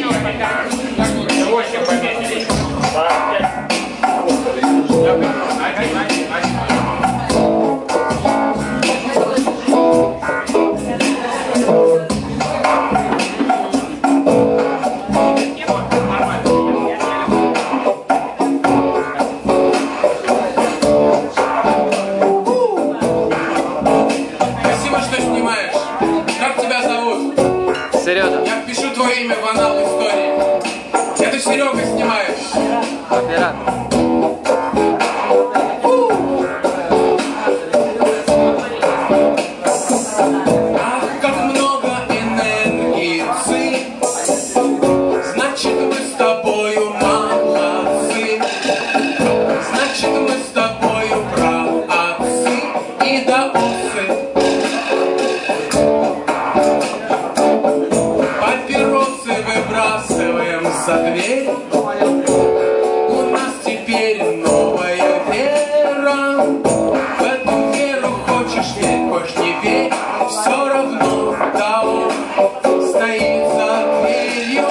Сережа. Я впишу твое имя в анал истории. Это Серега снимает. Оператор. Ах, как много энергии, значит мы с тобою молодцы, значит мы с тобою праотцы и даосы. Папиросы выбрасываем за дверь. У нас теперь новая вера. В эту веру хочешь верь, хочешь не верь, все равно Дао стоит за дверью.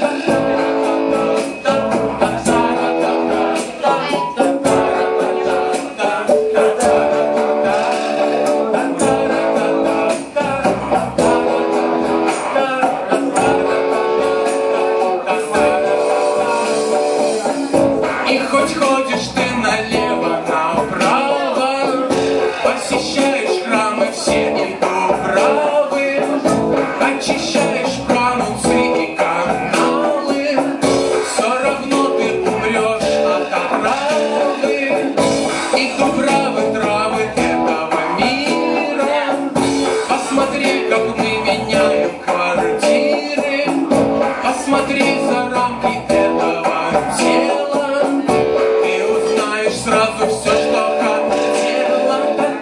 И хоть ходишь ты налево, направо, посещаешь храмы все и дубравы, очищаешь пранусы и каналы, все равно ты умрешь от отравы. И дубравы, травы этого мира, посмотри, как мы меняем квартиры, посмотри за рамки этого тела. Сразу все, что хотела.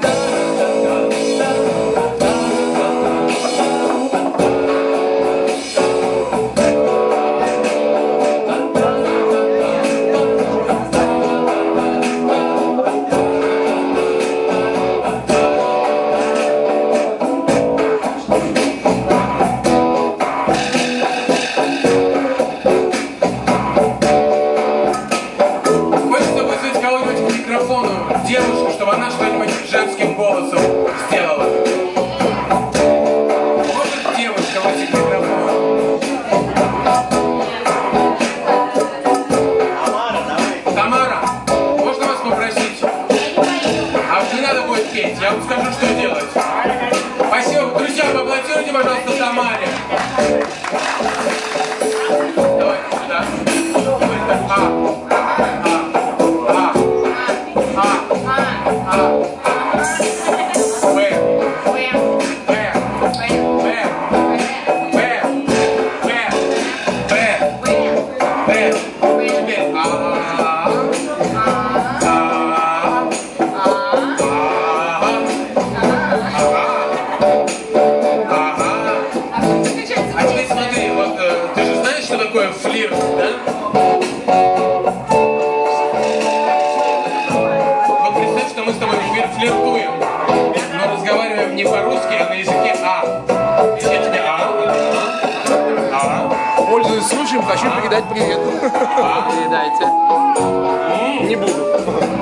Хочется вызвать кого-нибудь к микрофону, девушку, чтобы она что-нибудь женским голосом сделала. Может девушка выйти к микрофону? Тамара, можно вас попросить? А вот не надо будет петь, я вам скажу, что делать. Спасибо. Друзья, поаплодируйте, пожалуйста, Тамаре. Давайте сюда. А теперь смотри, вот ты же знаешь, что такое флирт, да? Вот представь, что мы с тобой теперь флиртуем, но разговариваем не по-русски, а на языке А. Я тебе Пользуясь случаем, хочу передать привет. Передайте. Не буду.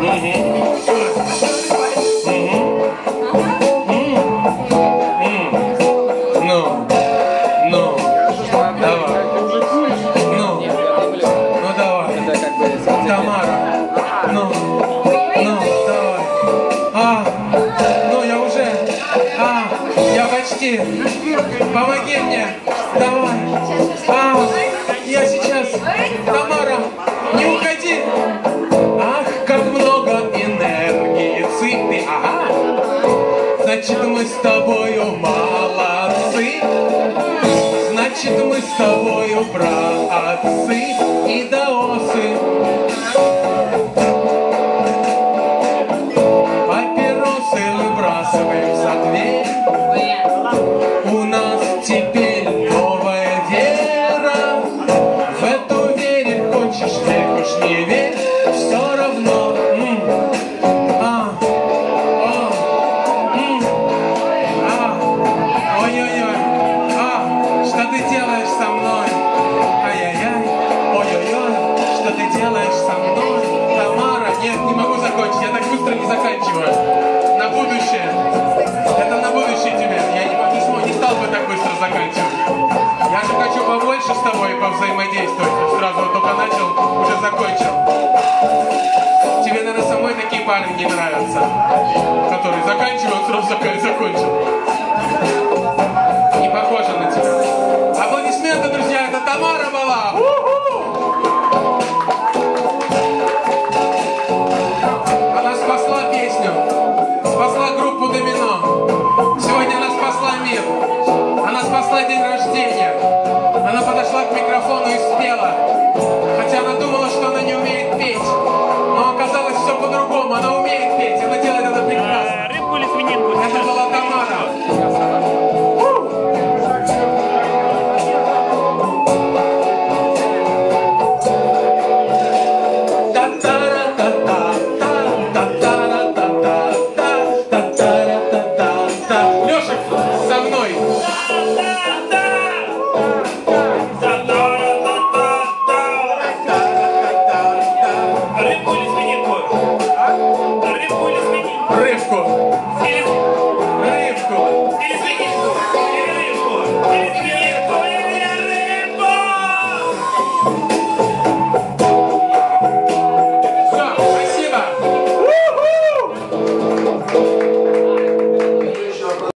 Тамара, давай. Я уже. Я почти. Помоги мне. Давай. Я сейчас. Тамара, не уходи. Ах, как много энергии. Ты. Значит, мы с тобою молодцы. Значит, мы с тобою праотцы и даосы. Папиросы выбрасываем за дверь. У нас теперь новая вера. В эту вере хочешь верь, хочешь не верь, все равно. Ой-ой-ой. Что ты делаешь со мной? Ай-яй-яй. заканчивать. Я же хочу побольше с тобой повзаимодействовать. Сразу вот только начал, уже закончил. Тебе, наверное, самой такие парни не нравятся, которые заканчивают, сразу закончил. Не похоже на тебя. Аплодисменты, друзья, это Тамара была. Она спасла песню, спасла группу «Домино». Сегодня она спасла мир. Она спасла день рождения. Она подошла к микрофону и спела. Хотя она думала, что она не умеет петь. Но оказалось все по-другому. Она умеет петь. Она делает это прекрасно. Рыбку или свининку? Это была